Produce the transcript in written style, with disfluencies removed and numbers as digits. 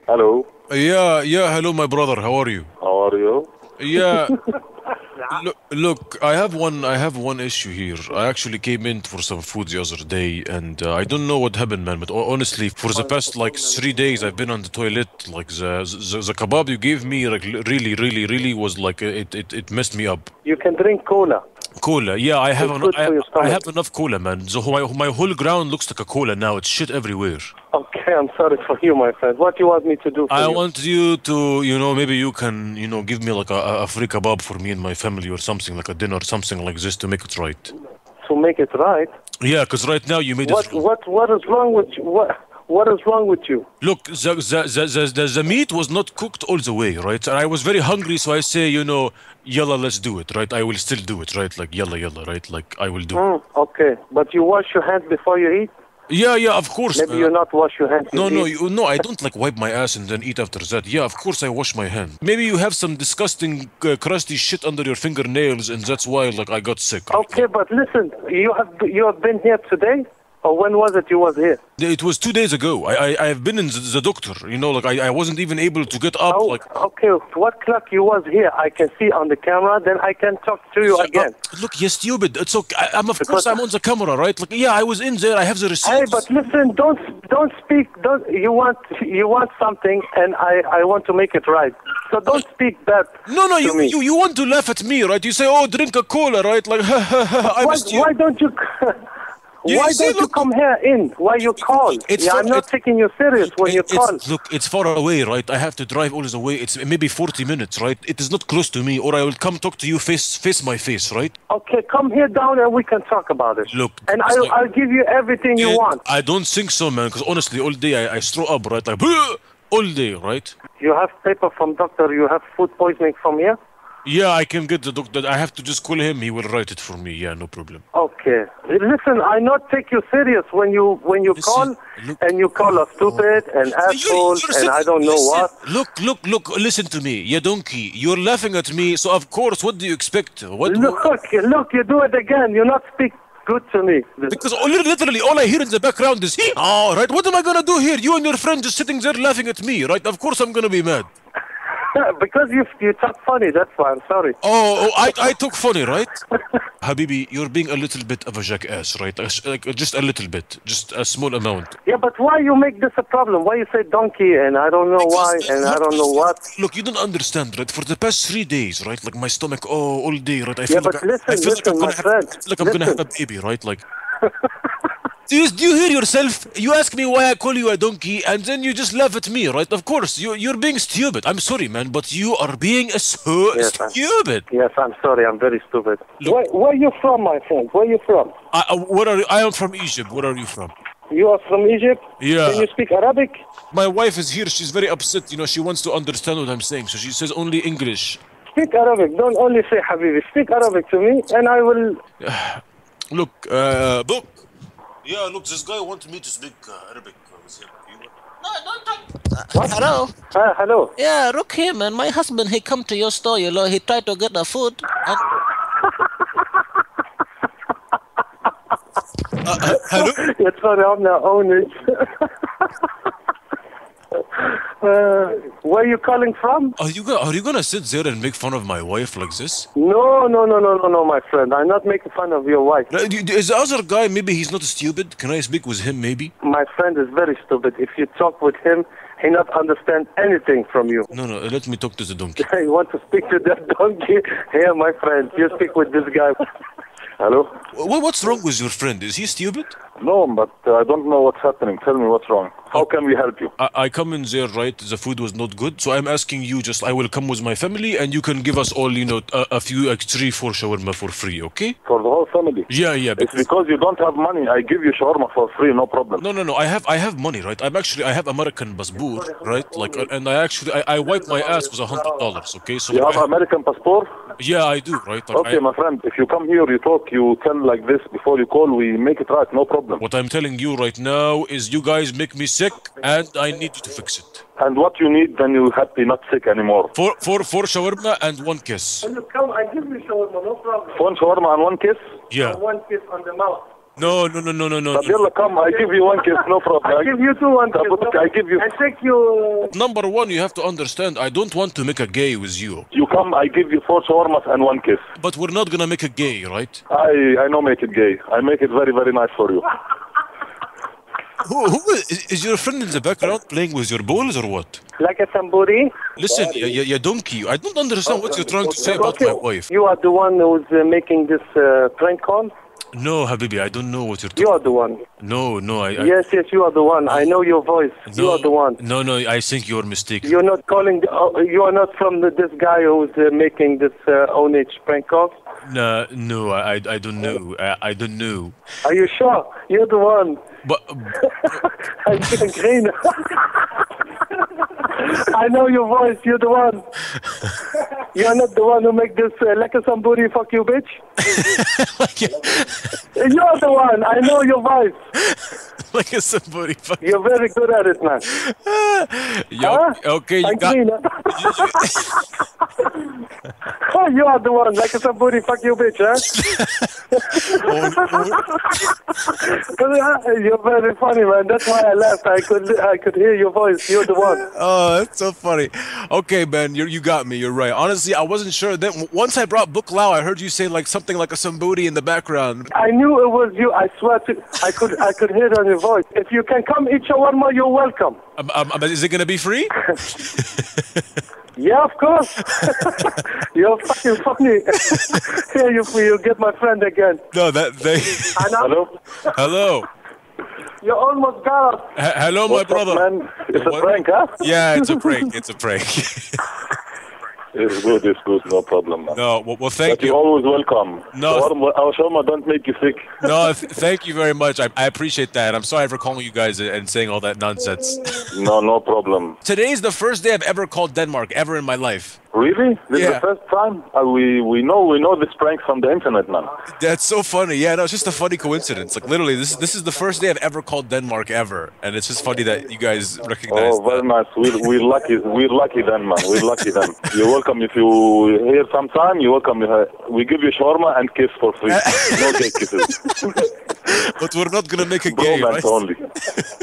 Hello. Yeah, hello, my brother. How are you? How are you? Yeah, look, I have one issue here. I actually came in for some food the other day, and I don't know what happened, man. But honestly, for the past like 3 days, I've been on the toilet. Like the kebab you gave me, like really was like it messed me up. You can drink cola. Cola, yeah, It's good for your I stomach. have enough cola, man. So my whole ground looks like a cola now. It's shit everywhere. Okay, I'm sorry for you, my friend. What do you want me to do for I you? want you to, maybe you can, give me like a free kebab for me and my family or something, like a dinner, something like this to make it right. To make it right? Yeah, because right now you made it What wrong. what what is wrong with you? What is wrong with you? Look, the meat was not cooked all the way, right? And I was very hungry, so I say, yalla, let's do it, right? I will still do it, right? Like, yalla, right? Like, I will do it. Okay, but you wash your hands before you eat? Yeah, of course. Maybe you not wash your hands. No, You eat. no, I don't like wipe my ass and then eat after that. Yeah, of course I wash my hand. Maybe you have some disgusting, crusty shit under your fingernails, and that's why, like, I got sick. Okay, but listen, you have been here today, or when was it you was here? It was 2 days ago. I have been in the doctor. Like I wasn't even able to get up. Oh, Like, okay. What clock you was here? I can see on the camera. Then I can talk to you again. look, you're stupid. It's okay. Of course Because- I'm on the camera, right? Like, yeah, I was in there. I have the receipt. Hey, but listen, don't speak. Don't you want something, and I want to make it right. So don't speak bad. No, to me. you want to laugh at me, right? You say, "Oh, drink a cola," right? Like, I'm a stupid. Why don't you? You Why see, don't you look- come here in? Why you call? It's Yeah, for- I'm not it- taking you serious when you call. Look, it's far away, right? I have to drive all the way. It's maybe 40 minutes, right? It is not close to me, or I will come talk to you face my face, right? Okay, come here down and we can talk about it. Look, and it's like- I'll give you everything you want. I don't think so, man. Because honestly, all day I throw up, right? Like all day, right? You have paper from doctor. You have food poisoning from here. Yeah, I can get the doctor. I have to just call him. He will write it for me. Yeah, no problem. Okay. Listen, I not take you serious when you Listen, call look- and you call us stupid and asshole and I don't know what. Look, listen to me. You donkey. You're laughing at me, so of course, what do you expect? Look, you do it again. You not speak good to me. Because literally all I hear in the background is, oh, right? What am I gonna do here? You and your friend just sitting there laughing at me, right? Of course I'm gonna be mad. Because you talk funny, that's why I'm sorry. I took funny, right? Habibi, you're being a little bit of a jackass, right? Like, just a little bit, just a small amount. Yeah, but why you make this a problem? Why you say donkey and I don't know why and I don't know what? Look, you don't understand, right? For the past 3 days, right? Like my stomach, all day, right? I Yeah, but listen, my friend. I'm gonna have a baby, right? Like. Do you hear yourself? You ask me why I call you a donkey, and then you just laugh at me, right? Of course, you're being stupid. I'm sorry, man, but you are being stupid. Yes, I'm sorry. I'm very stupid. Where you from, my friend? Where you from? Where are you? I am from Egypt. Where are you from? You are from Egypt? Yeah. Can you speak Arabic? My wife is here. She's very upset. She wants to understand what I'm saying, so she says only English. Speak Arabic. Don't only say Habibi. Speak Arabic to me, and I will. Look, book. Yeah, look, this guy wants me to speak Arabic with him. No, don't talk. Hello. Hello. Yeah, look here, man. My husband, he come to your store, he tried to get the food. And... Hello? يتفرعنا owners. Where are you calling from? Are you gonna sit there and make fun of my wife like this? No, my friend. I'm not making fun of your wife. Is the other guy, maybe he's not stupid? Can I speak with him, maybe? My friend is very stupid. If you talk with him, he not understand anything from you. No, let me talk to the donkey. You want to speak to that donkey? Here, my friend. You speak with this guy. Hello? What's wrong with your friend? Is he stupid? No, but I don't know what's happening. Tell me what's wrong. How can we help you? I come in there, right? The food was not good, so I'm asking you. I will come with my family, and you can give us all, a few, like 3-4 shawarma for free, okay? For the whole family? Yeah. It's because you don't have money. I give you shawarma for free, no problem. No. I have money, right? I have American passport, right? Like, and I wipe my ass with $100, okay? So You have American passport? Yeah, I do, right? Like, Okay, my friend. If you come here, you talk, you tell like this before you call. We make it right, no problem. What I'm telling you right now is you guys make me sick, and I need you to fix it. And what you need, then you're happy, not sick anymore. For shawarma and one kiss. When you come, I give you shawarma, no problem. One shawarma and one kiss? Yeah. And one kiss on the mouth. No, no, no, no, no, no. طب يلا come, I give you one kiss, no problem. I give you two one kiss. I give you. I take you. Number one, you have to understand, I don't want to make a gay with you. You come, I give you 4 shawarmas and 1 kiss. But we're not gonna make a gay, right? I know make it gay. I make it very, very nice for you. Who is your friend in the background playing with your balls or what? Like a tamburi. Listen, ya donkey, I don't understand what you're trying to say about my wife. You are the one who's making this prank call? No, Habibi, I don't know what you're talking You are the one. No, no, Yes, you are the one. I know your voice. No, You are the one. No, no, I think you're mistaken. You're not calling. You are not from this guy who's making this own age prank call. No, I don't know. I don't know. Are you sure? You're the one. But I'm getting green. I know your voice. You're the one. You're not the one who make this like a somebody fuck you, bitch. You're the one. I know your voice. like a somebody fuck. You're very good at it, man. Okay, you I'm got. green. You are the one. Like a somebody fuck you, bitch, huh? You're very funny, man. That's why I laughed. I could hear your voice. You're the one. Oh, that's so funny. Okay, man, you got me. You're right. Honestly, I wasn't sure. Then once I brought Book Lao, I heard you say like something like a somebody in the background. I knew it was you. I swear to. I could hear it on your voice. If you can come eat shawarma, you're welcome. Is it gonna be free? Yeah, of course. You're fucking funny. Here you get my friend again. No, they. Hello? Hello. You almost got us. Hello, my brother. Man, it's a prank, huh? Yeah, it's a prank. It's a prank. It's good, no problem, man. No, well, thank But you. you're always welcome. No. Our shawarma don't make you sick. No, thank you very much. I appreciate that. I'm sorry for calling you guys and saying all that nonsense. No problem. Today's the first day I've ever called Denmark, ever in my life. Really? This is Yeah. the first time? We know this prank from the internet, man. That's so funny. Yeah, no, it's just a funny coincidence. Like literally, this is the first day I've ever called Denmark ever, and it's just funny that you guys recognize. Oh, very nice. We're lucky. We're lucky then, man. We're lucky then. You're welcome if you here sometime. You're welcome. We give you shawarma and kiss for free. No gay kisses. But we're not gonna make a gay, Romance right? only.